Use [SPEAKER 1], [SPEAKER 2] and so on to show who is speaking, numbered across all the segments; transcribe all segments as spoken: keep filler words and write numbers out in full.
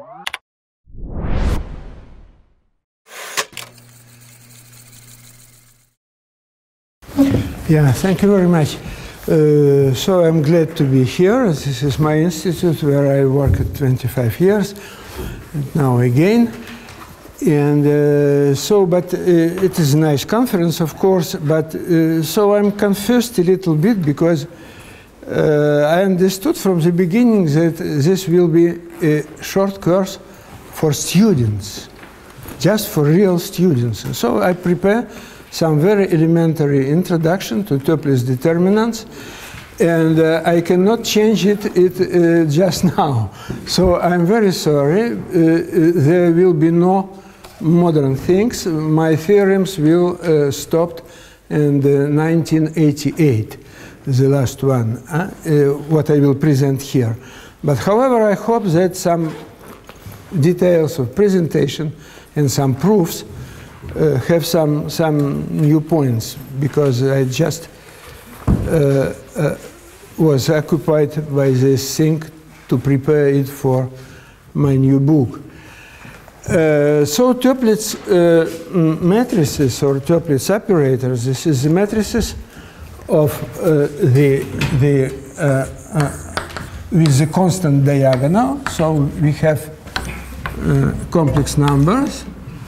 [SPEAKER 1] Yeah, thank you very much. Uh, so I'm glad to be here. This is my institute where I worked twenty-five years, and now again. And uh, so, but uh, it is a nice conference, of course, but uh, so I'm confused a little bit because uh, I understood from the beginning that this will be a short course for students, just for real students. So I prepare some very elementary introduction to Toeplitz determinants, and uh, I cannot change it, it uh, just now. So I'm very sorry. Uh, uh, there will be no modern things. My theorems will uh, stop in uh, nineteen eighty-eight, the last one, uh, uh, what I will present here. But however, I hope that some details of presentation and some proofs Uh, have some some new points, because I just uh, uh, was occupied by this thing to prepare it for my new book. Uh, so Toeplitz uh, matrices or Toeplitz operators, this is the matrices of uh, the the uh, uh, with the constant diagonal. So we have uh, complex numbers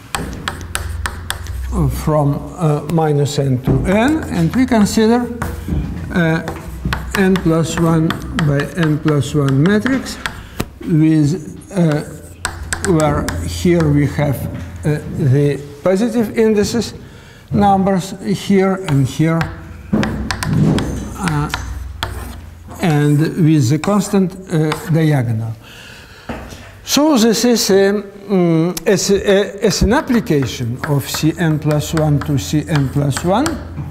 [SPEAKER 1] from uh, minus n to n, and we consider uh, n plus one by n plus one matrix with uh, where here we have uh, the positive indices numbers here and here, uh, and with the constant uh, diagonal. So this is um, um, as, a, as an application of Cn plus one to Cn plus one.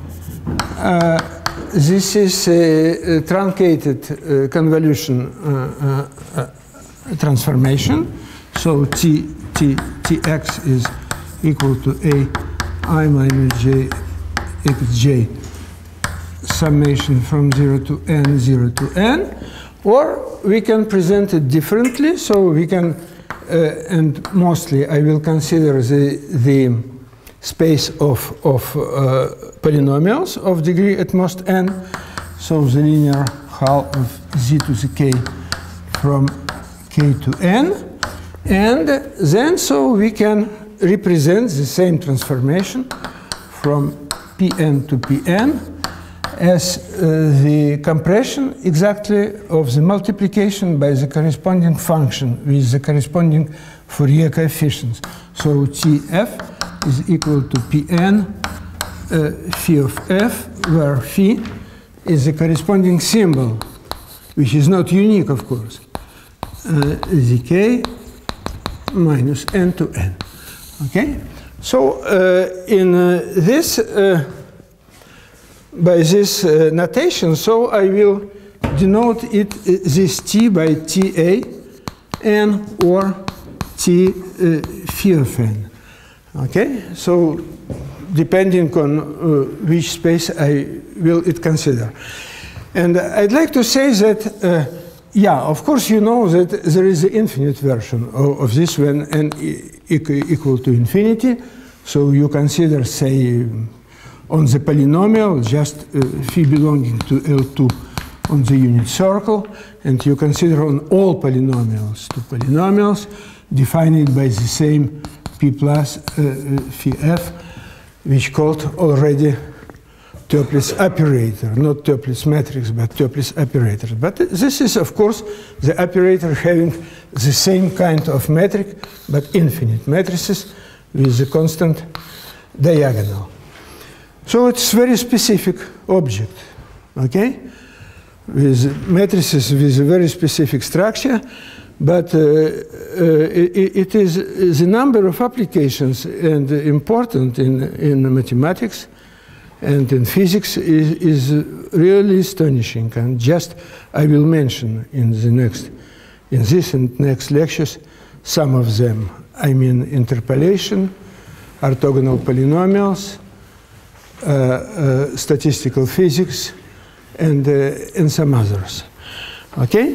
[SPEAKER 1] Uh, this is a, a truncated uh, convolution uh, uh, uh, transformation. So t, t, tx is equal to a I minus j xj summation from zero to n, zero to n. Or we can present it differently, so we can, uh, and mostly I will consider the, the space of, of uh, polynomials of degree at most n, so the linear hull of z to the k from k to n, and then so we can represent the same transformation from Pn to Pn as uh, the compression exactly of the multiplication by the corresponding function with the corresponding Fourier coefficients. So Tf is equal to Pn uh, phi of f, where phi is the corresponding symbol, which is not unique, of course, uh, zk minus n to n. Okay? So uh, in uh, this uh, by this uh, notation, so I will denote it uh, this t by ta n or t uh, phi of n. Okay, so depending on uh, which space I will it consider. And I'd like to say that, uh, yeah, of course you know that there is the infinite version of, of this when n equal to infinity. So you consider, say, on the polynomial, just uh, phi belonging to L two on the unit circle, and you consider on all polynomials to polynomials defined by the same p plus uh, phi f, which called already Toeplitz operator, not Toeplitz matrix, but Toeplitz operator. But this is, of course, the operator having the same kind of metric, but infinite matrices with the constant diagonal. So it's very specific object, okay, with matrices with a very specific structure, but uh, uh, it, it is the number of applications and important in, in mathematics and in physics is, is really astonishing. And just I will mention in the next, in this and next lectures, some of them. I mean interpolation, orthogonal polynomials, Uh, uh, statistical physics, and, uh, and some others. Okay?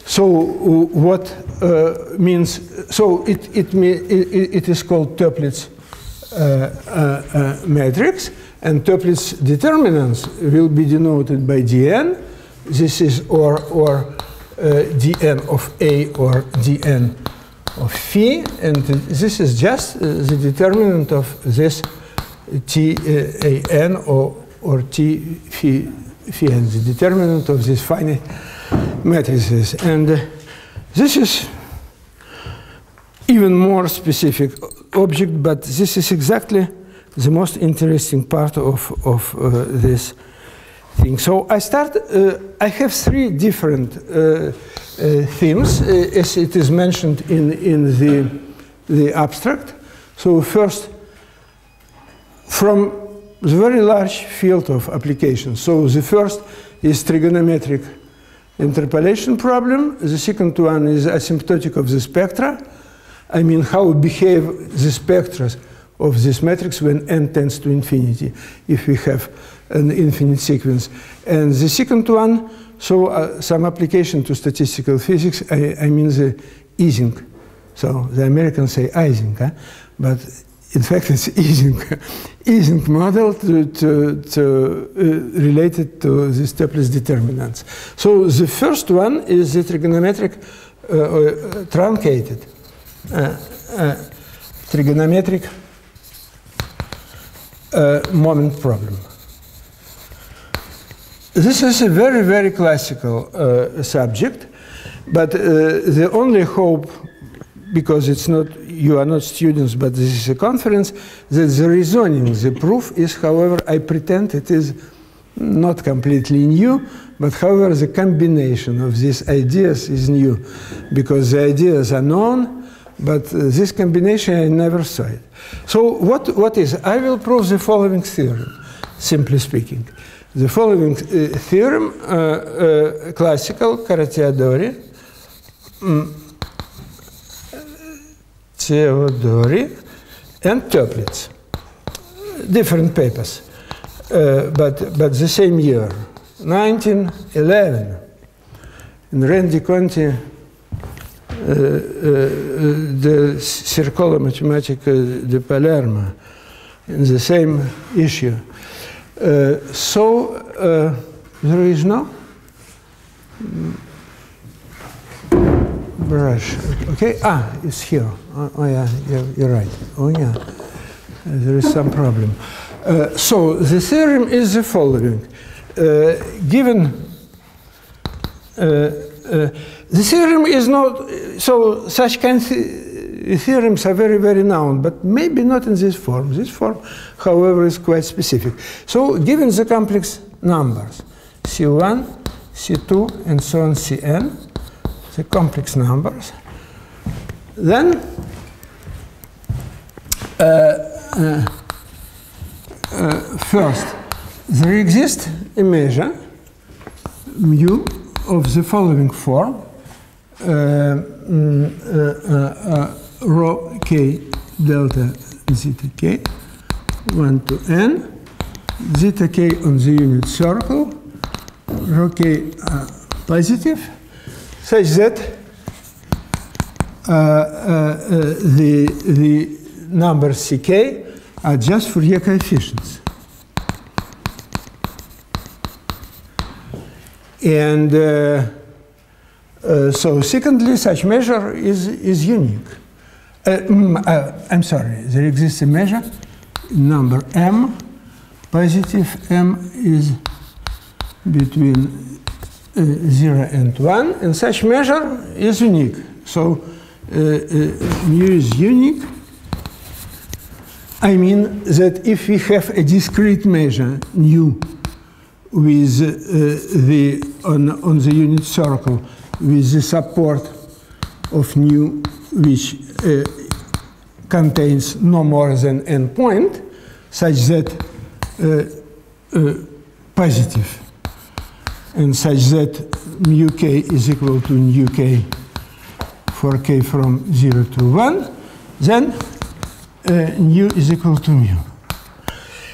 [SPEAKER 1] So what uh, means, so it, it, it, it is called Toeplitz uh, uh, uh, matrix, and Toeplitz determinants will be denoted by dn. This is or, or uh, dn of A or dn of phi, and this is just uh, the determinant of this T A n or, or T phi, phi n, the determinant of these finite matrices. And uh, this is even more specific object, but this is exactly the most interesting part of, of uh, this thing. So I start, uh, I have three different uh, uh, themes, uh, as it is mentioned in, in the, the abstract. So first, from the very large field of applications. So the first is trigonometric interpolation problem. The second one is asymptotic of the spectra. I mean, how behave the spectra of this matrix when n tends to infinity, if we have an infinite sequence. And the second one, so uh, some application to statistical physics, I, I mean the Ising. So the Americans say Ising, huh? But in fact it's Ising, Ising model to, to, to, uh, related to the Toeplitz determinants. So the first one is the trigonometric uh, uh, truncated uh, uh, trigonometric uh, moment problem. This is a very, very classical uh, subject, but uh, the only hope, because it's not, you are not students, but this is a conference, that the reasoning, the proof is, however, I pretend it is not completely new, but however, the combination of these ideas is new, because the ideas are known, but uh, this combination, I never saw it. So what, what is, I will prove the following theorem, simply speaking. The following uh, theorem, uh, uh, classical, Caratteadori, um, Theodori, and Toeplitz. Different papers, uh, but, but the same year, nineteen eleven. In Rendi Conti, uh, uh, the Circolo Matematica de Palermo, in the same issue. Uh, so uh, there is no brush. Okay, ah, it's here. Oh, oh yeah, you're, you're right. Oh yeah, uh, there is some problem. Uh, so the theorem is the following: uh, given uh, uh, the theorem is not so such kind of theorems are very, very known, but maybe not in this form. This form, however, is quite specific. So given the complex numbers, C one, C two, and so on, Cn, the complex numbers, then uh, uh, uh, first, there exists a measure, mu, of the following form, uh, mm, uh, uh, uh, rho k delta zeta k, one to n, zeta k on the unit circle, rho k uh, positive, such that uh, uh, uh, the, the numbers ck are just Fourier coefficients. And uh, uh, so secondly, such measure is, is unique. Uh, mm, uh, I'm sorry, there exists a measure, number m, positive m is between uh, zero and one, and such measure is unique. So uh, uh, mu is unique. I mean that if we have a discrete measure, nu, with uh, the, on, on the unit circle, with the support of nu, which uh, contains no more than n point, such that uh, uh, positive, and such that mu k is equal to nu k for k from zero to one, then uh, nu is equal to mu.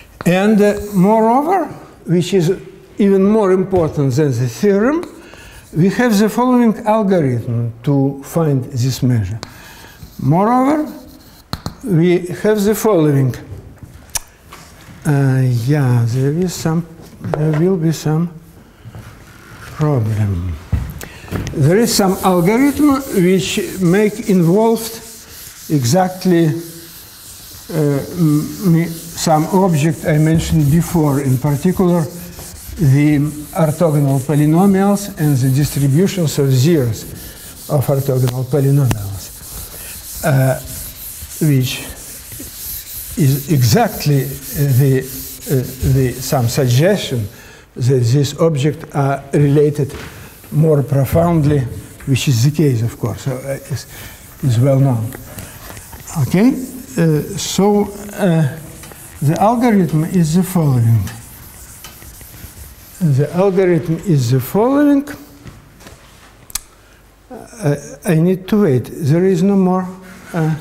[SPEAKER 1] And uh, moreover, which is even more important than the theorem, we have the following algorithm to find this measure. Moreover, we have the following. Uh, yeah, there is some, there will be some problem. There is some algorithm which make involved exactly uh, some object I mentioned before, in particular the orthogonal polynomials and the distributions of zeros of orthogonal polynomials, uh, which is exactly the, uh, the some suggestion that these objects are related more profoundly, which is the case, of course, uh, is, is well known. Okay, uh, so uh, the algorithm is the following. The algorithm is the following. Uh, I need to wait. There is no more. Uh,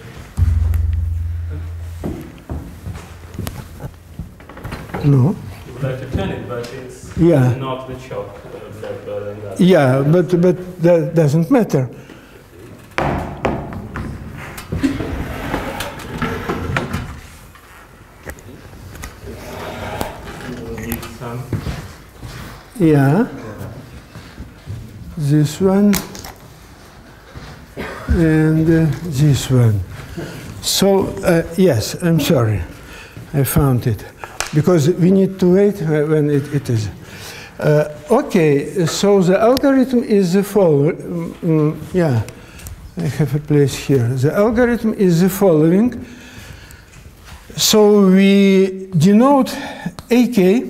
[SPEAKER 1] no.
[SPEAKER 2] You would like to turn it, but it's
[SPEAKER 1] yeah.
[SPEAKER 2] not the chalk. Uh, blackbird and that.
[SPEAKER 1] Yeah, but but that doesn't matter. Yeah, this one and uh, this one. So, uh, yes, I'm sorry, I found it. Because we need to wait when it, it is. Uh, okay, so the algorithm is the following. Mm, yeah, I have a place here. The algorithm is the following. So we denote A K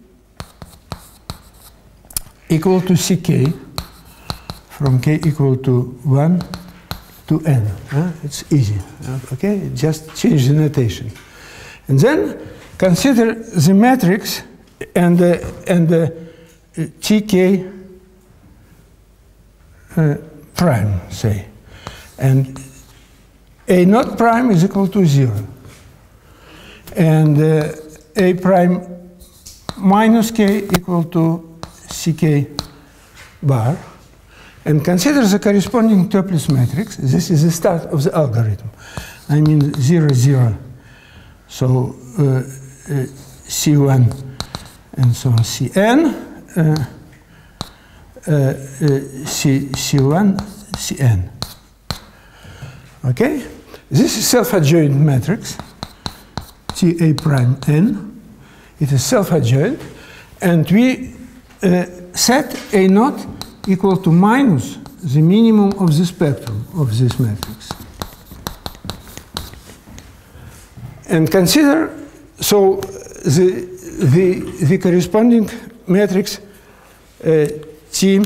[SPEAKER 1] equal to C K from K equal to one to N. Huh? It's easy, okay? Just change the notation. And then consider the matrix and the, and the T K uh, prime, say. And A naught prime is equal to zero. And uh, A prime minus K equal to C K bar, and consider the corresponding Toeplitz matrix. This is the start of the algorithm. I mean zero, zero. So uh, uh, C one and so on, Cn, uh, uh, uh, C, C1, Cn. Okay? This is self-adjoint matrix, T A prime n. It is self-adjoint, and we Uh, set A naught equal to minus the minimum of the spectrum of this matrix. And consider, so the, the, the corresponding matrix uh, T,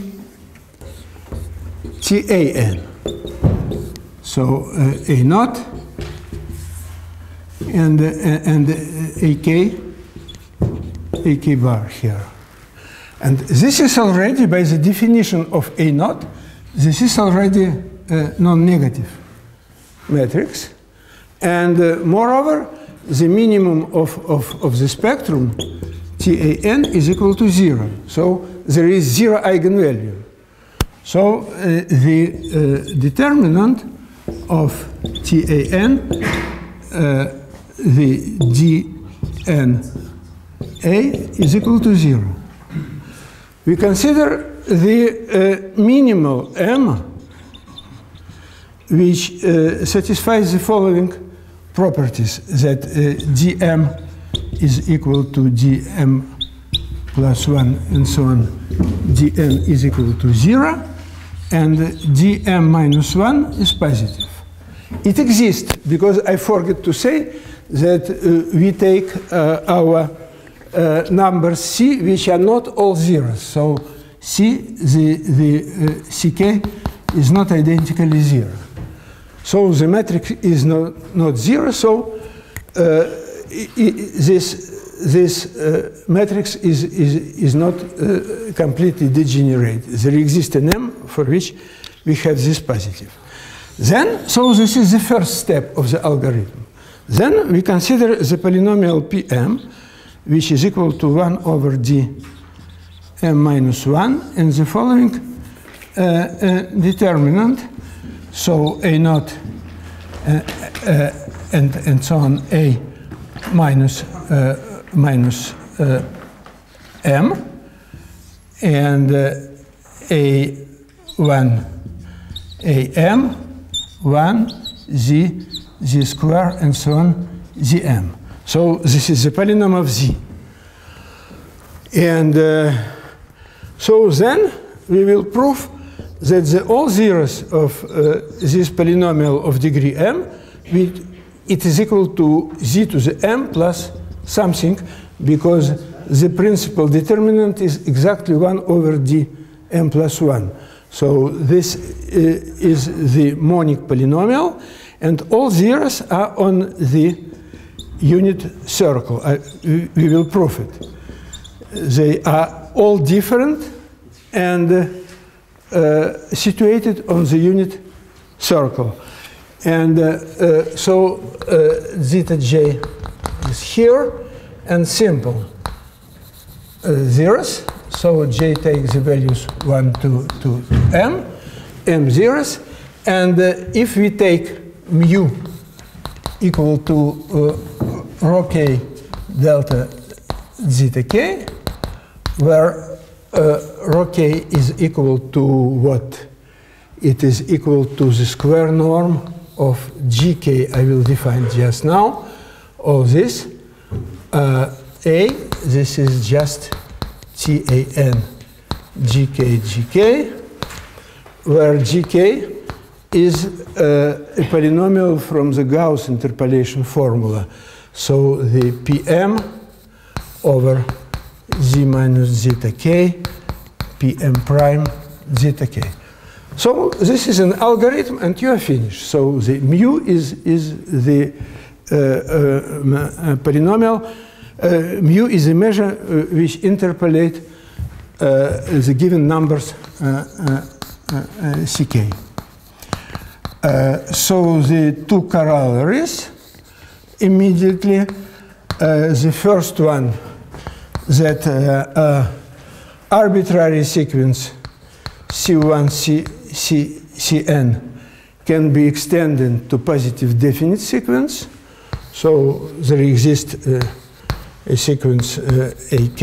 [SPEAKER 1] T A N. So uh, A naught and, uh, and uh, A K, A K bar here. And this is already, by the definition of A naught, this is already a non-negative matrix. And uh, moreover, the minimum of, of, of the spectrum, T A N, is equal to zero. So there is zero eigenvalue. So uh, the uh, determinant of T A N, uh, the D N A, is equal to zero. We consider the uh, minimal M, which uh, satisfies the following properties, that uh, dm is equal to dm plus one and so on, dn is equal to zero, and dm minus one is positive. It exists because I forgot to say that uh, we take uh, our Uh, numbers C, which are not all zeros. So C, the, the uh, C K is not identically zero. So the matrix is not, not zero, so uh, I, I, this, this uh, matrix is, is, is not uh, completely degenerate. There exists an M for which we have this positive. Then, so this is the first step of the algorithm. Then we consider the polynomial Pm, which is equal to one over d m minus one, and the following uh, uh, determinant. So a naught uh, uh, and and so on, a minus uh, minus uh, m, and uh, a one a m one z z square and so on zm. So this is the polynomial of z. And uh, so then we will prove that the all zeros of uh, this polynomial of degree m, with, it is equal to z to the m plus something, because the principal determinant is exactly one over d m plus one. So this uh, is the monic polynomial, and all zeros are on the unit circle. I, we will prove it. They are all different and uh, uh, situated on the unit circle. And uh, uh, so uh, zeta j is here, and simple uh, zeros. So j takes the values one to, to m, m zeros. And uh, if we take mu equal to uh, rho k delta zeta k, where uh, rho k is equal to what? It is equal to the square norm of gk I will define just now. All this, uh, a, this is just tan gk gk, where gk is uh, a polynomial from the Gauss interpolation formula. So the Pm over z minus zeta k, Pm prime zeta k. So this is an algorithm, and you are finished. So the mu is, is the uh, uh, polynomial. Uh, mu is a measure uh, which interpolate uh, the given numbers uh, uh, uh, ck. Uh, so the two corollaries immediately. Uh, the first one, that uh, uh, arbitrary sequence C one, C, C, Cn can be extended to positive definite sequence. So there exists uh, a sequence uh, Ak,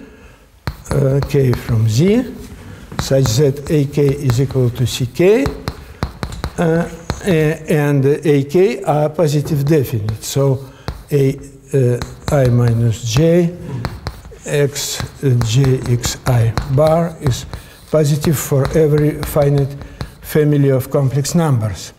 [SPEAKER 1] uh, k from Z, such that Ak is equal to Ck, uh, and Ak are positive definite. So A uh, I minus j x uh, j x I bar is positive for every finite family of complex numbers.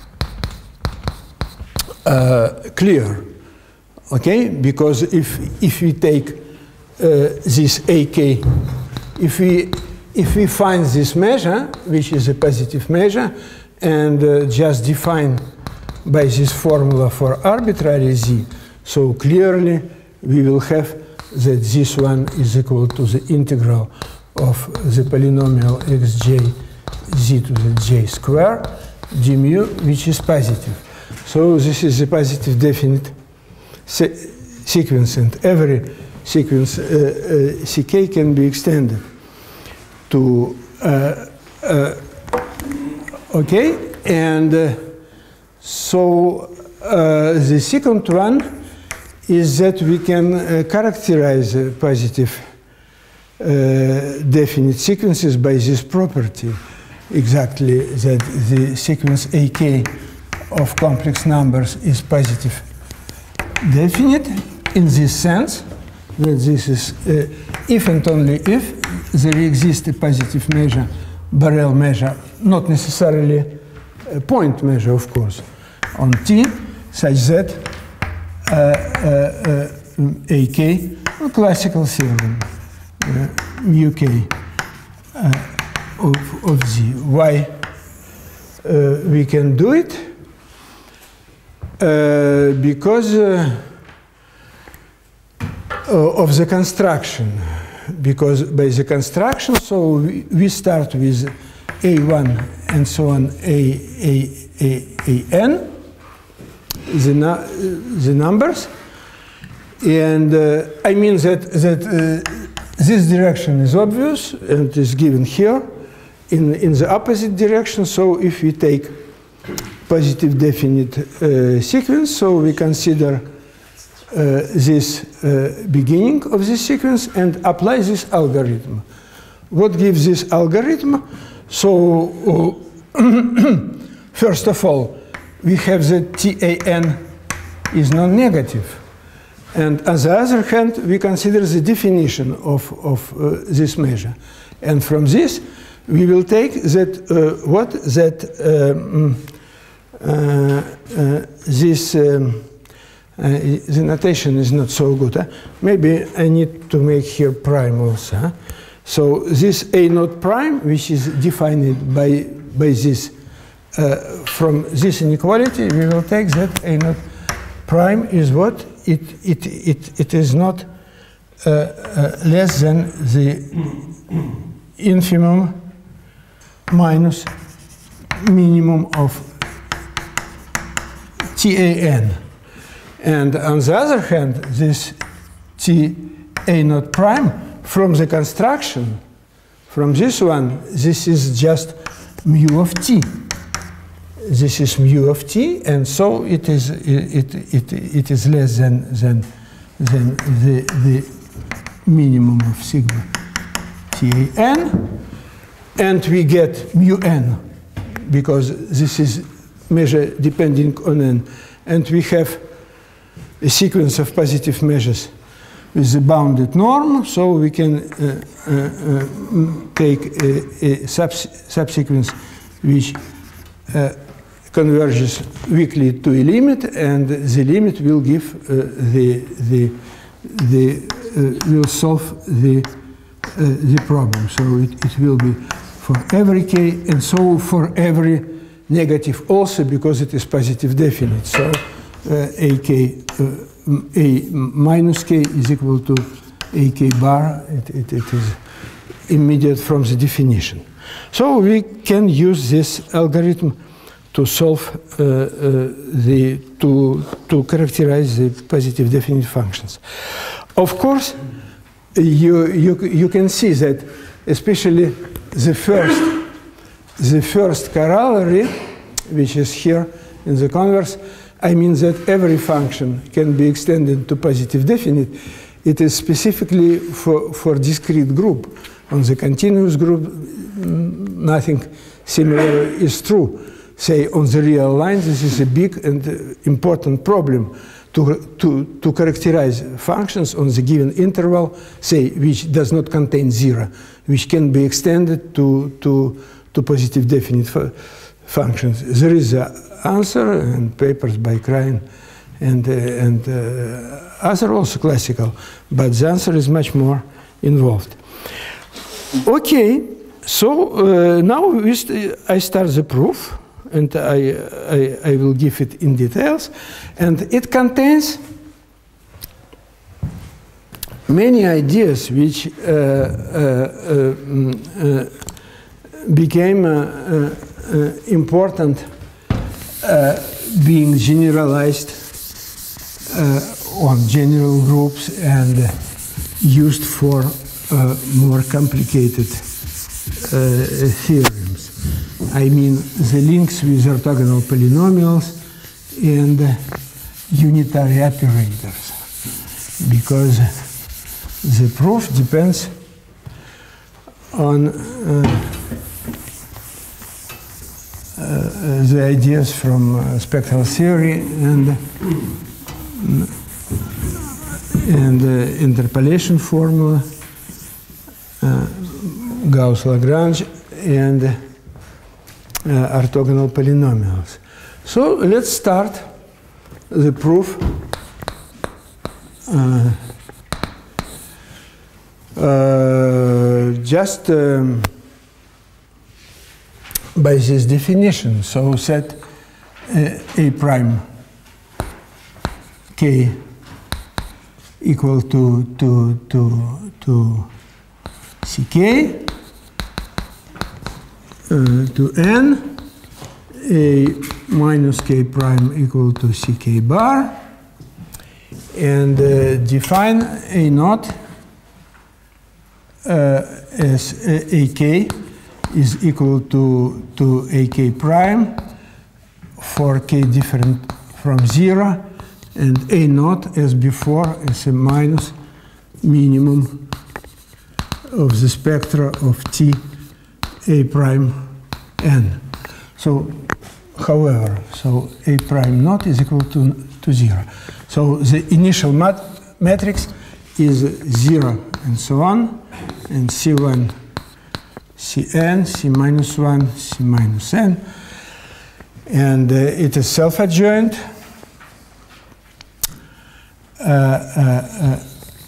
[SPEAKER 1] Uh, clear, okay? Because if if we take uh, this Ak, if we if we find this measure, which is a positive measure, and uh, just define by this formula for arbitrary z, so clearly we will have that this one is equal to the integral of the polynomial xj z to the j square d mu, which is positive. So this is a positive definite se sequence, and every sequence uh, uh, ck can be extended to uh, uh, okay, and uh, so uh, the second one is that we can uh, characterize uh, positive uh, definite sequences by this property, exactly that the sequence A K of complex numbers is positive definite, in this sense that this is uh, if and only if there exists a positive measure, Borel measure, not necessarily a point measure, of course, on T, such that uh, uh, uh, A K, a classical theorem, uh, mu k uh, of, of Z. Why uh, we can do it? Uh, because uh, uh, of the construction. Because by the construction, so we, we start with A one and so on, A, A, A, A n, the, nu the numbers. And uh, I mean that, that uh, this direction is obvious and is given here in, in the opposite direction. So if we take positive definite uh, sequence, so we consider uh, this uh, beginning of this sequence and apply this algorithm. What gives this algorithm? So uh, first of all, we have that T A N is non-negative. And on the other hand, we consider the definition of, of uh, this measure. And from this, we will take that uh, what that um, uh, uh, this um, uh, the notation is not so good. Huh? Maybe I need to make here prime also. Huh? So this A naught prime, which is defined by by this uh, from this inequality, we will take that A naught prime is what it it it it is not uh, uh, less than the infimum minus minimum of T A N. And on the other hand, this T A naught prime from the construction, from this one, this is just mu of T. This is mu of T, and so it is it it it is less than than than the the minimum of sigma T A N. And we get mu n, because this is measure depending on n. And we have a sequence of positive measures with the bounded norm, so we can uh, uh, uh, take a, a subs subsequence which uh, converges weakly to a limit, and the limit will give uh, the, the, the uh, will solve the, uh, the problem. So it, it will be for every k, and so for every negative also, because it is positive definite. So uh, ak, uh, a minus k is equal to ak bar. It, it, it is immediate from the definition. So we can use this algorithm to solve uh, uh, the, to, to characterize the positive definite functions. Of course, you, you, you can see that especially the first, the first corollary, which is here in the converse, I mean that every function can be extended to positive definite. It is specifically for, for discrete group. On the continuous group, nothing similar is true. Say, on the real line, this is a big and uh, important problem to, to, to characterize functions on the given interval, say, which does not contain zero, which can be extended to, to, to positive definite fu functions. There is an answer, and papers by Krein and, uh, and uh, other also classical, but the answer is much more involved. Okay, so uh, now we st I start the proof. And I, I, I will give it in details. And it contains many ideas which uh, uh, uh, became uh, uh, uh, important, uh, being generalized uh, on general groups and uh, used for uh, more complicated uh, theorems. I mean the links with orthogonal polynomials and uh, unitary operators, because the proof depends on uh, uh, the ideas from uh, spectral theory and and uh, interpolation formula, uh, Gauss-Lagrange, and uh, Uh, orthogonal polynomials. So let's start the proof uh, uh, just um, by this definition. So set uh, A prime k equal to to to to ck. Uh, to n, a minus k prime equal to ck bar, and uh, define a naught uh, as uh, A K is equal to, to A K prime for K different from zero, and A naught as before is a minus minimum of the spectra of T A prime n. So, however, so A prime naught is equal to, to zero. So the initial mat matrix is zero and so on, and C one, Cn, C minus one, C minus n, and uh, it is self-adjoint. Uh, uh, uh,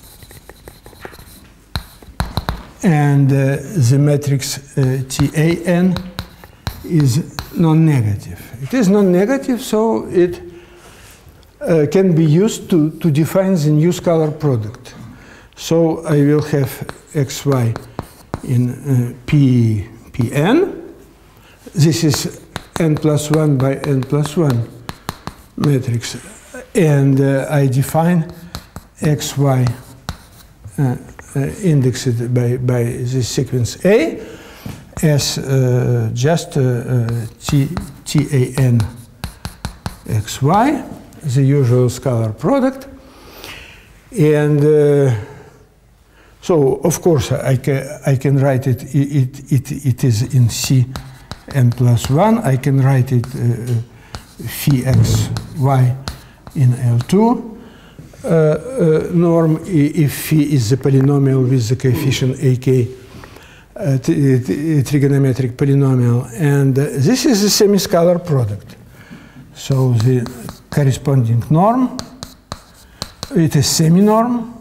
[SPEAKER 1] and uh, the matrix uh, Tan is non-negative. It is non-negative, so it uh, can be used to, to define the new scalar product. So I will have xy in uh, P, Pn. This is n plus one by n plus one matrix. And uh, I define xy uh, uh, indexed by, by this sequence A as uh, just uh, uh, T, Tan xy, the usual scalar product. And uh, so, of course, I can, I can write it, it, it, it is in C n plus one. I can write it uh, phi xy in L two uh, uh, norm if phi is the polynomial with the coefficient A K, uh, trigonometric polynomial. And uh, this is a semi-scalar product. So the corresponding norm, it is semi-norm.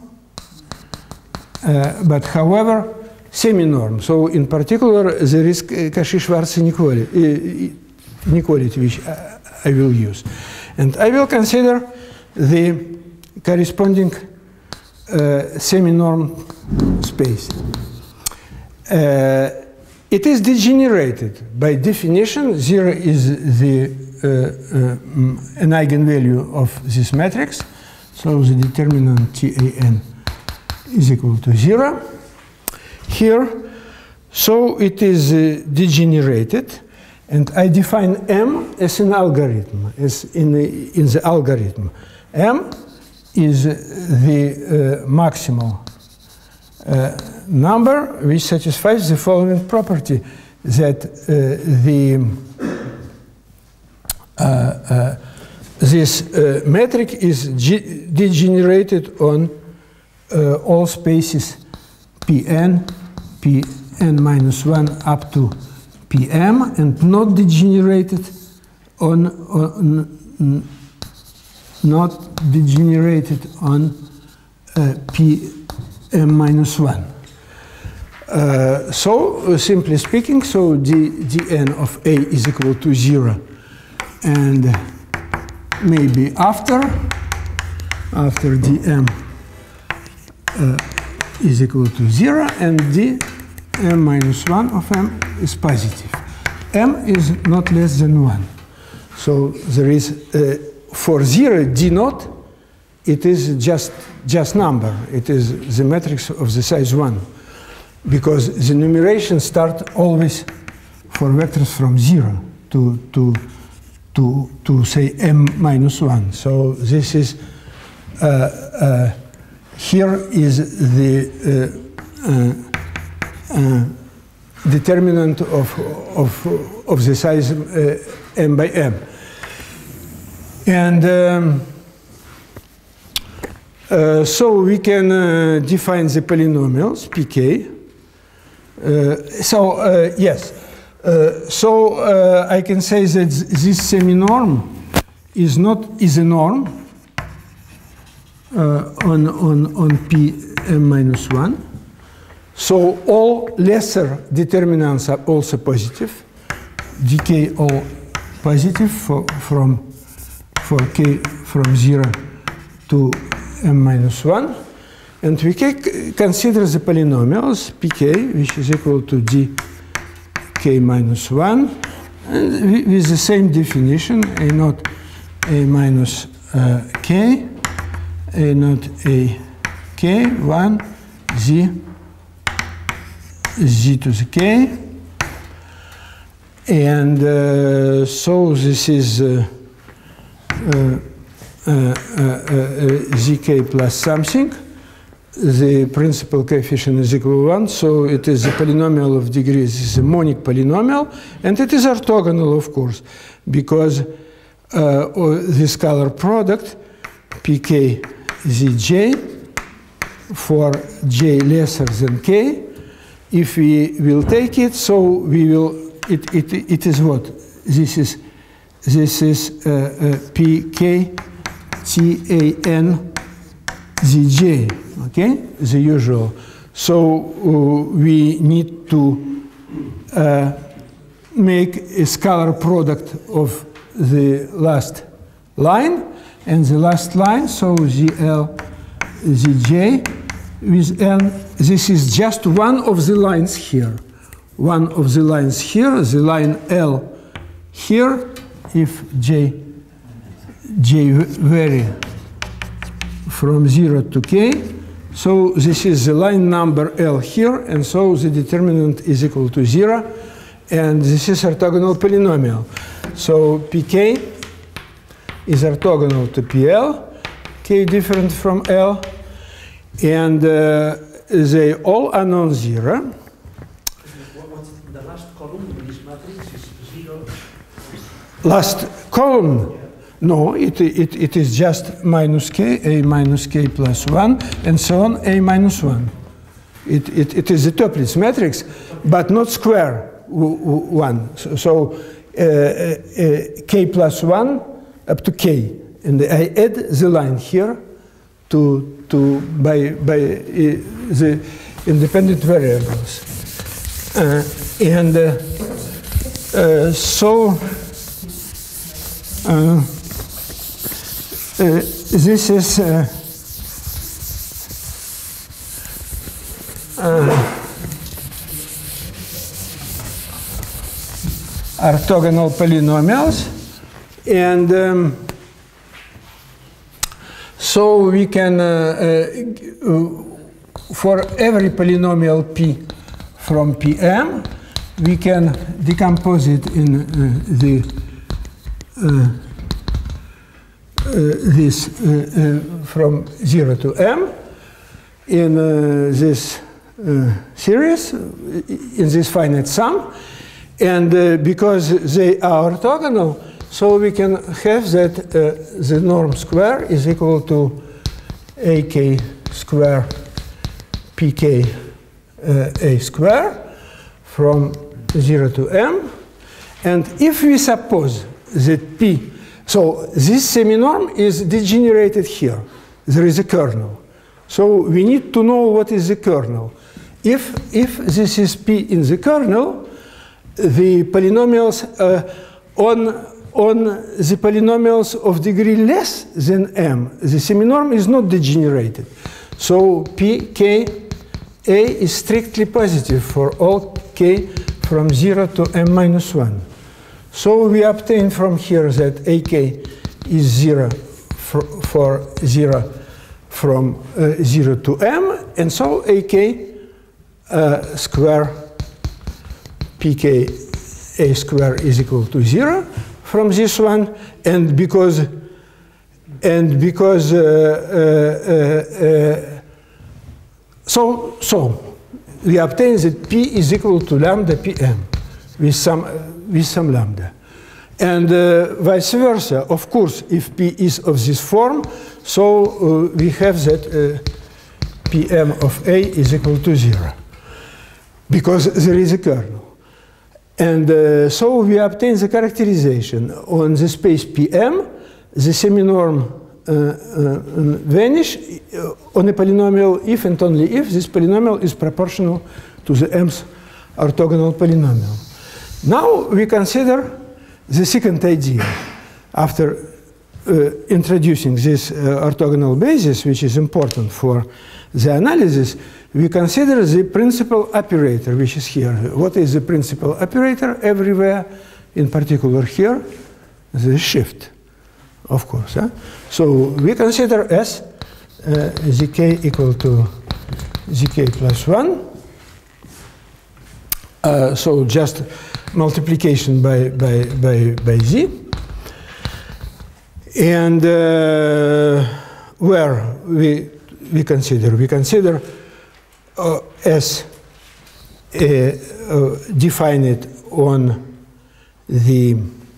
[SPEAKER 1] Uh, but however, semi-norm. So in particular, there is Cauchy-Schwarz inequality, inequality, which I, I will use. And I will consider the corresponding uh, semi-norm space. Uh, it is degenerated. By definition, zero is the uh, uh, an eigenvalue of this matrix. So the determinant Tan is equal to zero here. So it is uh, degenerated, and I define M as an algorithm, as in the, in the algorithm. M is the uh, maximal uh, number which satisfies the following property, that uh, the uh, uh, this uh, metric is degenerated on Uh, all spaces Pn, Pn minus one up to Pm, and not degenerated on, on not degenerated on uh, Pm minus one. Uh, so, uh, simply speaking, so d, dn of A is equal to zero, and maybe after, after dm Uh, is equal to zero, and d m minus one of m is positive. M is not less than one. So there is, uh, for zero, d naught, it is just, just number. It is the matrix of the size one. Because the numeration starts always for vectors from zero to, to, to, to say m minus one. So this is uh, uh, here is the uh, uh, uh, determinant of, of, of the size uh, m by m. And um, uh, so we can uh, define the polynomials, pk. Uh, so, uh, yes. Uh, so uh, I can say that this semi-norm is not is a norm Uh, on, on, on Pm minus one. So all lesser determinants are also positive. Dk all positive for, from, for k from zero to m minus one. And we can consider the polynomials pk, which is equal to dk minus one, and with the same definition, a naught a minus uh, k, a naught a k, one, z z to the k. And uh, so this is uh, uh, uh, uh, uh, zk plus something. The principal coefficient is equal to one, so it is a polynomial of degree. This is a monic polynomial, and it is orthogonal, of course, because uh, the scalar product pk zj for j lesser than k, if we will take it, so we will, it, it, it is what? This is, this is uh, uh, pk tan zj, okay, the usual. So uh, we need to uh, make a scalar product of the last line and the last line, so zl zj with n. This is just one of the lines here. One of the lines here, the line L here, if j, j vary from zero to k. So this is the line number L here, and so the determinant is equal to zero, and this is orthogonal polynomial. So pk is orthogonal to pl, k different from L, and uh, they all are non-zero.
[SPEAKER 3] What's the last column in this matrix is zero?
[SPEAKER 1] Last column? No, it, it, it is just minus k, a minus k plus one, and so on, a minus one. It, it, it is a Toeplitz matrix, but not square one. So, so uh, uh, k plus one up to k. And I add the line here to, to by, by uh, the independent variables. Uh, and uh, uh, so uh, Uh, this is uh, uh, orthogonal polynomials, and um, so we can, uh, uh, for every polynomial p from Pm, we can decompose it in uh, the uh, Uh, this uh, uh, from zero to m in uh, this uh, series, in this finite sum, and uh, because they are orthogonal, so we can have that uh, the norm square is equal to ak square pk uh, a square from zero to m, and if we suppose that p, so this semi-norm is degenerated here. There is a kernel. So we need to know what is the kernel. If, if this is p in the kernel, the polynomials uh, on, on the polynomials of degree less than m, the semi-norm is not degenerated. So p, k, a is strictly positive for all k from zero to m minus one. So we obtain from here that ak is zero for, for zero from uh, zero to m, and so ak uh, square pk a square is equal to zero from this one, and because and because uh, uh, uh, uh, so so we obtain that p is equal to lambda pm with some. Uh, with some lambda. And uh, vice versa, of course, if p is of this form, so uh, we have that uh, pm of a is equal to zero, because there is a kernel. And uh, so we obtain the characterization on the space Pm, the semi-norm uh, uh, vanish uh, on a polynomial if and only if this polynomial is proportional to the mth orthogonal polynomial. Now we consider the second idea. After uh, introducing this uh, orthogonal basis, which is important for the analysis, we consider the principal operator, which is here. What is the principal operator everywhere? In particular here, the shift, of course. Huh? So we consider as uh, zk equal to zk plus one. Uh, so just multiplication by, by, by, by z. And uh, where we, we consider? We consider uh, as uh, uh, define it on the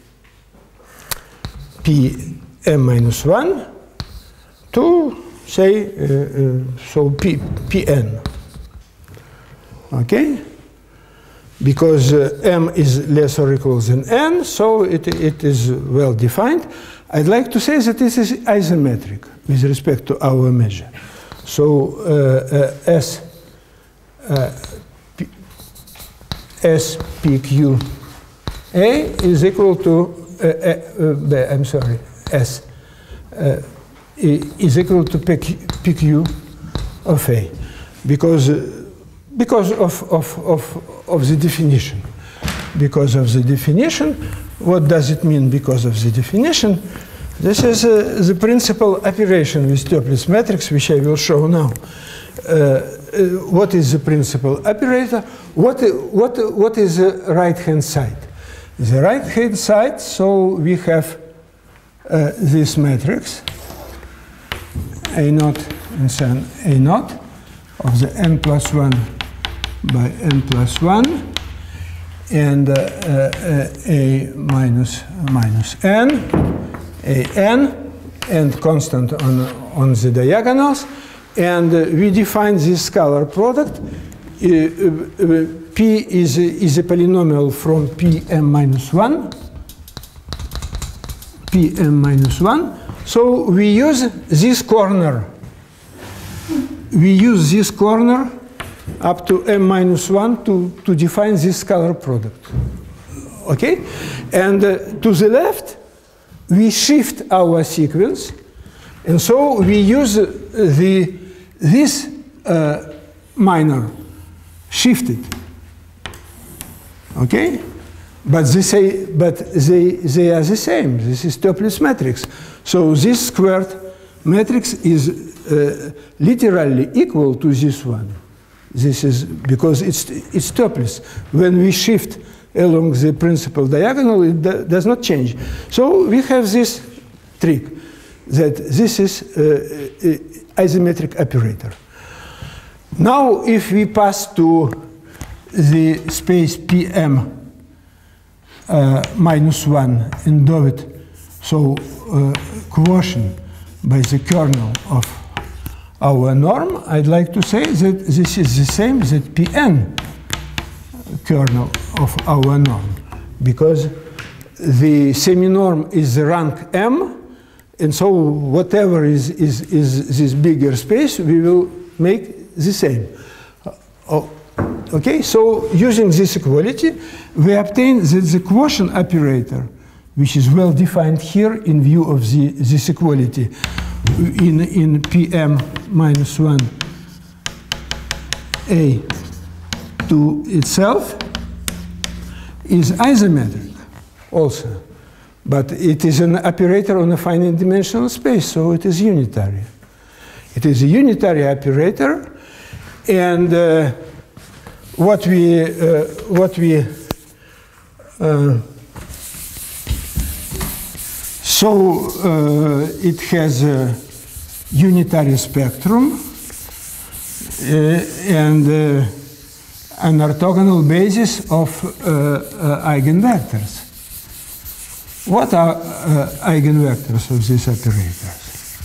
[SPEAKER 1] P m minus one to say, uh, uh, so P, Pn. Okay? Because uh, m is less or equals than n, so it, it is well defined. I'd like to say that this is isometric with respect to our measure. So uh, uh, S, uh, P, S P Q A is equal to, uh, uh, uh, I'm sorry, S uh, is equal to P Q, P Q of A, because uh, because of, of, of, of the definition. Because of the definition, what does it mean because of the definition? This is uh, the principal operation with Toeplitz matrix, which I will show now. Uh, uh, what is the principal operator? What, what, what is the right-hand side? The right-hand side, so we have uh, this matrix, A naught and then A naught of the n plus one by n plus one, and uh, uh, a minus minus n, a n, and constant on, on the diagonals. And uh, we define this scalar product. Uh, uh, P is, is a polynomial from Pm minus one, Pm minus one. So we use this corner. We use this corner up to m minus one to, to define this scalar product. Okay? And uh, to the left, we shift our sequence. And so we use uh, the, this uh, minor shifted. Okay? But they say, but they, they are the same. This is Toeplitz matrix. So this squared matrix is uh, literally equal to this one. This is because it's, it's Toeplitz. When we shift along the principal diagonal, it do, does not change. So we have this trick that this is uh, isometric operator. Now, if we pass to the space Pm uh, minus one and do it, so uh, quotient by the kernel of our norm, I'd like to say that this is the same as Pn kernel of our norm, because the semi-norm is the rank m, and so whatever is, is, is this bigger space, we will make the same. Uh, oh, okay, so using this equality, we obtain that the quotient operator, which is well defined here in view of the, this equality, in, in Pm minus one A to itself, is isometric also. But it is an operator on a finite dimensional space, so it is unitary. It is a unitary operator, and uh, what we, uh, what we uh, so uh, it has a unitary spectrum uh, and uh, an orthogonal basis of uh, uh, eigenvectors. What are uh, eigenvectors of these operators?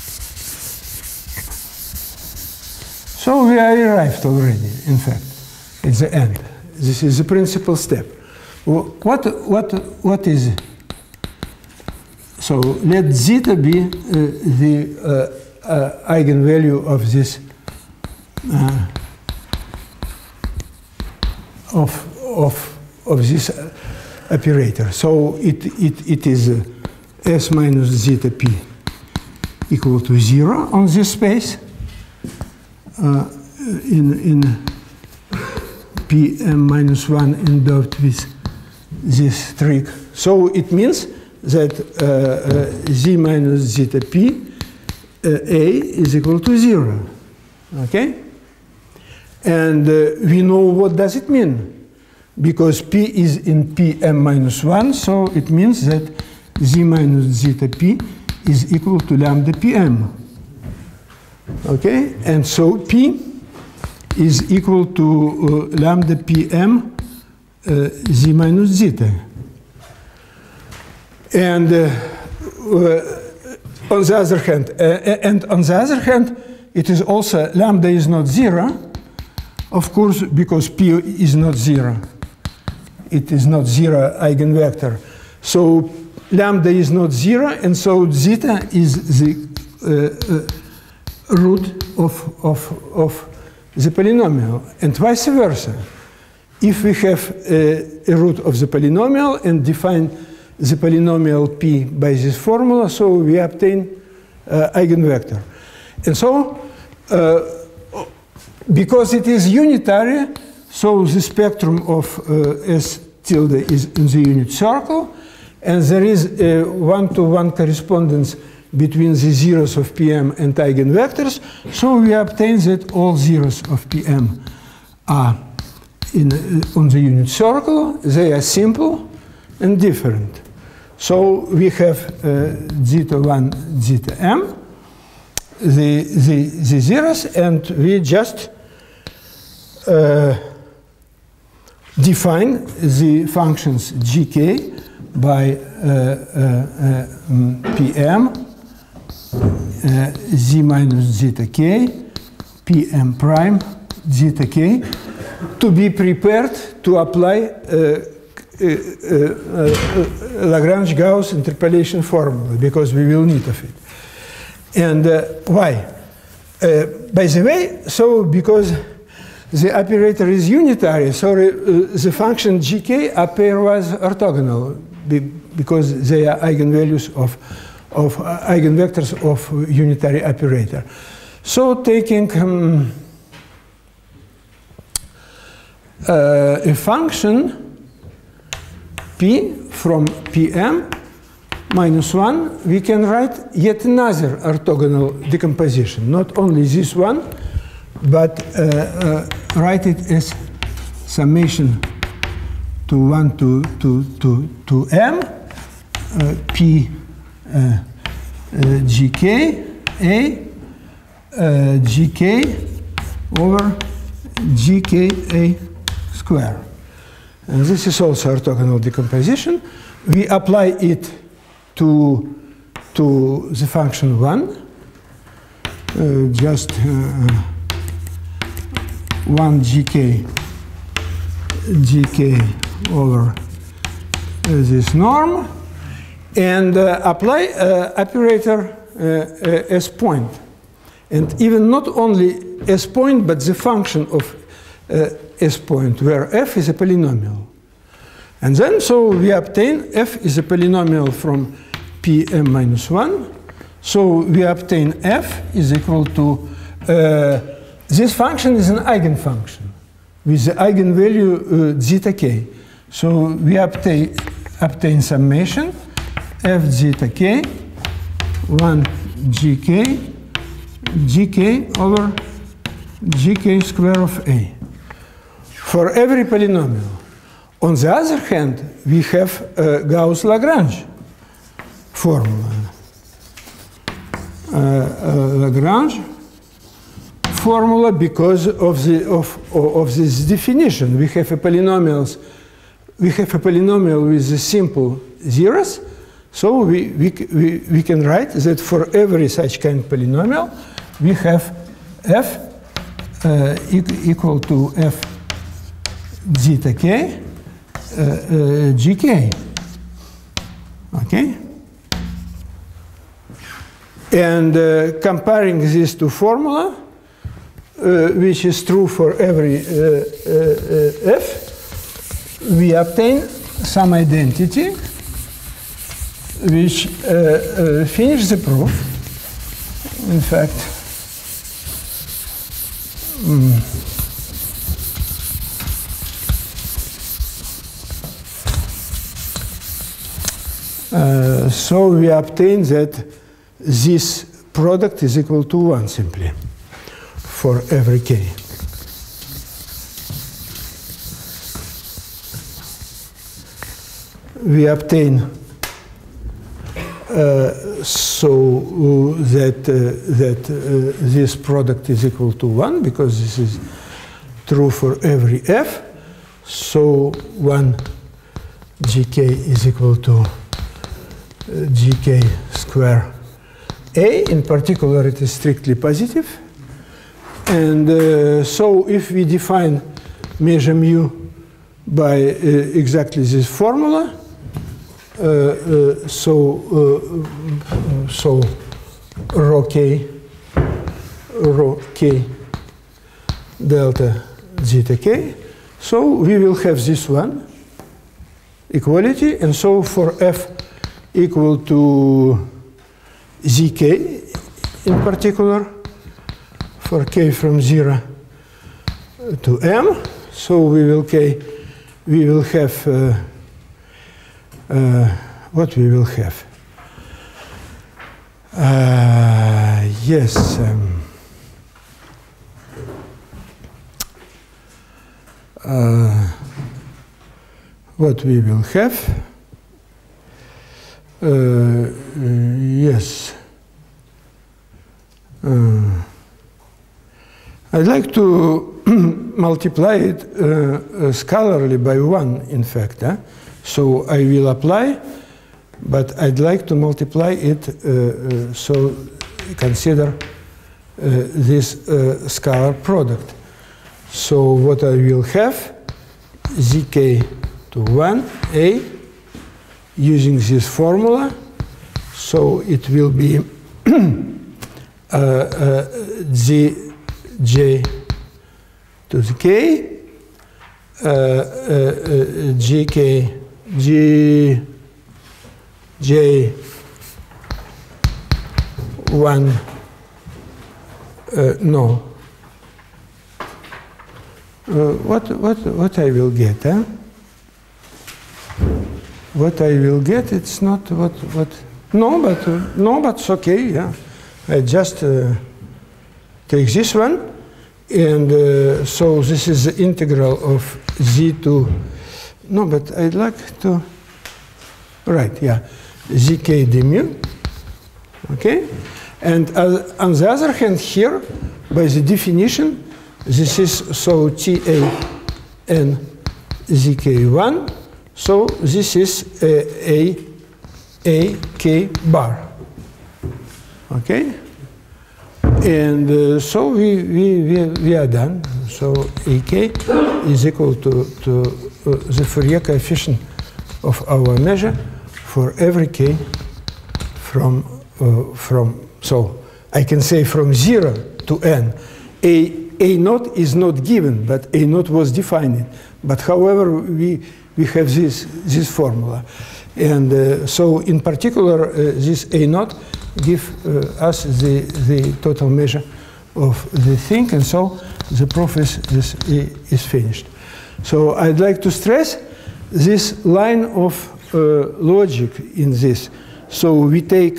[SPEAKER 1] So we arrived already, in fact, at the end. This is the principal step. What, what, what is it? So let zeta be uh, the uh, uh, eigenvalue of this uh, of of of this uh, operator. So it it it is uh, s minus zeta p equal to zero on this space uh, in in Pm minus one endowed with this trick. So it means that uh, uh, z minus zeta p uh, a is equal to zero. Okay? And uh, we know what does it mean. because P is in Pm minus one, so it means that Z minus zeta P is equal to lambda Pm. Okay, and so P is equal to uh, lambda Pm uh, Z minus zeta. And uh, uh, on the other hand, uh, and on the other hand, it is also lambda is not zero, of course, because P is not zero. It is not zero eigenvector. So lambda is not zero, and so zeta is the uh, uh, root of, of, of the polynomial, and vice versa. If we have uh, a root of the polynomial and define the polynomial P by this formula, so we obtain uh, eigenvector. And so, uh, because it is unitary, so the spectrum of uh, S tilde is in the unit circle, and there is a one-to-one correspondence between the zeros of Pm and eigenvectors, so we obtain that all zeros of Pm are in, uh, on the unit circle. They are simple and different. So we have uh, zeta one, zeta m, the, the, the zeros, and we just uh, define the functions gk by uh, uh, uh, Pm, uh, z minus zeta k, Pm prime, zeta k, to be prepared to apply uh, Uh, uh, uh, Lagrange-Gauss interpolation formula, because we will need of it. And uh, why? Uh, by the way, so because the operator is unitary, so uh, the function gk are pairwise orthogonal, be, because they are eigenvalues of, of uh, eigenvectors of unitary operator. So taking um, uh, a function P from Pm minus one, we can write yet another orthogonal decomposition. Not only this one, but uh, uh, write it as summation to one to, to, to, to m, uh, P uh, uh, gk, A, uh, gk over gka square. And this is also orthogonal decomposition. We apply it to, to the function one, uh, just uh, one gk, gk over uh, this norm, and uh, apply uh, operator uh, uh, S point. And even not only S point, but the function of uh, S point, where f is a polynomial. And then, so we obtain f is a polynomial from Pm minus one. So we obtain f is equal to, uh, this function is an eigenfunction with the eigenvalue uh, zeta k. So we obtain, obtain summation f zeta k, one gk, gk over gk square of a, for every polynomial. On the other hand, we have a Gauss-Lagrange formula. Uh, uh, Lagrange formula because of the of of this definition. We have a polynomials. We have a polynomial with the simple zeros, so we we we, we can write that for every such kind of polynomial, we have f uh, equal to f zeta k. Uh, uh, gk, okay, and uh, comparing these two formula, uh, which is true for every uh, uh, uh, f, we obtain some identity which uh, uh, finish the proof. In fact, um, Uh, so we obtain that this product is equal to one simply for every k. we obtain uh, so uh, that uh, that uh, this product is equal to one, because this is true for every f. So one gk is equal to uh, gk square a. In particular, it is strictly positive. And uh, so if we define measure mu by uh, exactly this formula, uh, uh, so uh, so rho k rho k delta zeta k, so we will have this one equality, and so for f equal to zk in particular, for k from zero to m, so we will k we will have uh, uh, what we will have uh, yes um, uh, what we will have uh, uh, yes uh, I'd like to multiply it uh, uh, scalarly by one, in fact. Eh? So I will apply, but I'd like to multiply it, uh, uh, so consider uh, this uh, scalar product. So what I will have, zk to one, a, using this formula, so it will be uh, uh, z j to the k, uh, uh, uh, gk, g, j, one, uh, no. Uh, what, what, what I will get, eh? What I will get, it's not what, what, no, but, uh, no, but it's okay, yeah. I just, uh, take this one, and uh, so this is the integral of z to, no, but I'd like to, right, yeah, zk d mu, okay? And uh, on the other hand here, by the definition, this is, so T A n z k one, so this is a, a, a k bar, okay? And uh, so we, we, we, we are done. So A k is equal to, to uh, the Fourier coefficient of our measure for every k from, uh, from, so I can say from zero to n. A, A naught is not given, but A naught was defined. But however, we, we have this, this formula. And uh, so in particular, uh, this A naught give uh, us the, the total measure of the thing, and so the proof is, is, is finished. So I'd like to stress this line of uh, logic in this. So we take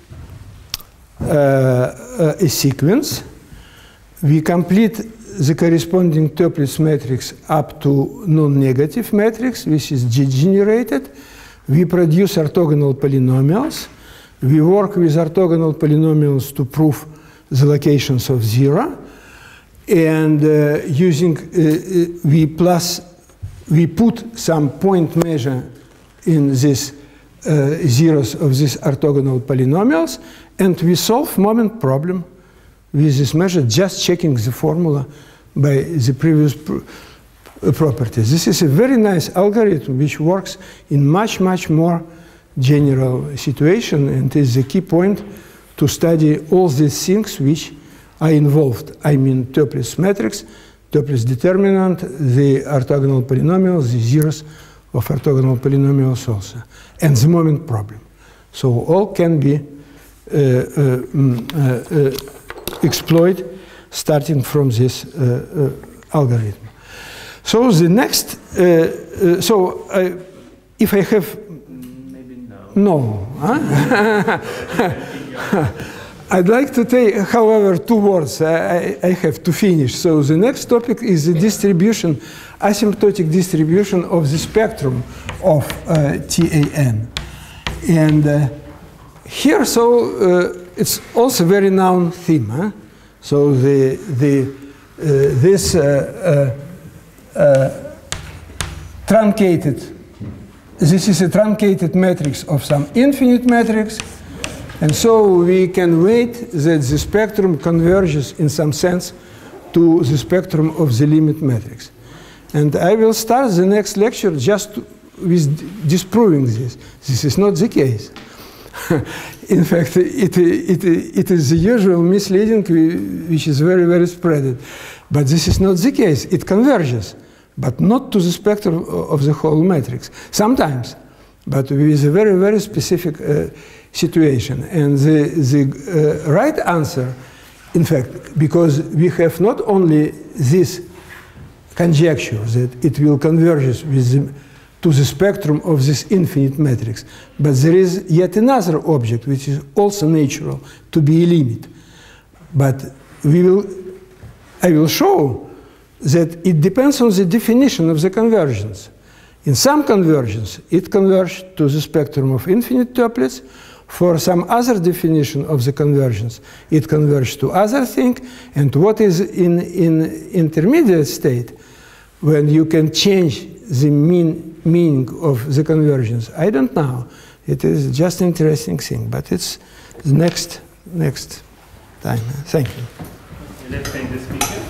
[SPEAKER 1] uh, a sequence, we complete the corresponding Toeplitz matrix up to non-negative matrix, which is degenerated. We produce orthogonal polynomials. We work with orthogonal polynomials to prove the locations of zero. And uh, using, uh, we plus, we put some point measure in these uh, zeros of these orthogonal polynomials, and we solve moment problem with this measure, just checking the formula by the previous pr properties. This is a very nice algorithm which works in much, much more general situation, and is the key point to study all these things which are involved. I mean, Toeplitz matrix, Toeplitz determinant, the orthogonal polynomials, the zeros of orthogonal polynomials also, and the moment problem. So all can be uh, uh, uh, uh, exploited starting from this uh, uh, algorithm. So the next, uh, uh, so I, if I have,
[SPEAKER 2] maybe no.
[SPEAKER 1] no, huh? I'd like to take, however, two words I, I have to finish. So the next topic is the distribution, asymptotic distribution of the spectrum of uh, T A N. And uh, here, so uh, it's also very known theme. Huh? So the the uh, this uh, uh, uh, truncated. This is a truncated matrix of some infinite matrix, and so we can wait that the spectrum converges in some sense to the spectrum of the limit matrix. And I will start the next lecture just with disproving this. This is not the case. In fact, it, it, it is the usual misleading which is very, very spread. But this is not the case. It converges, but not to the spectrum of the whole matrix. Sometimes, but with a very, very specific uh, situation. And the, the uh, right answer, in fact, because we have not only this conjecture that it will converge with the, to the spectrum of this infinite matrix, but there is yet another object which is also natural to be a limit. But we will, I will show that it depends on the definition of the convergence. In some convergence, it converges to the spectrum of infinite tuplets. For some other definition of the convergence, it converges to other thing. And what is in, in intermediate state, when you can change the mean, meaning of the convergence, I don't know. It is just an interesting thing, but it's the next, next time. Thank you.
[SPEAKER 2] Let's thank the speaker.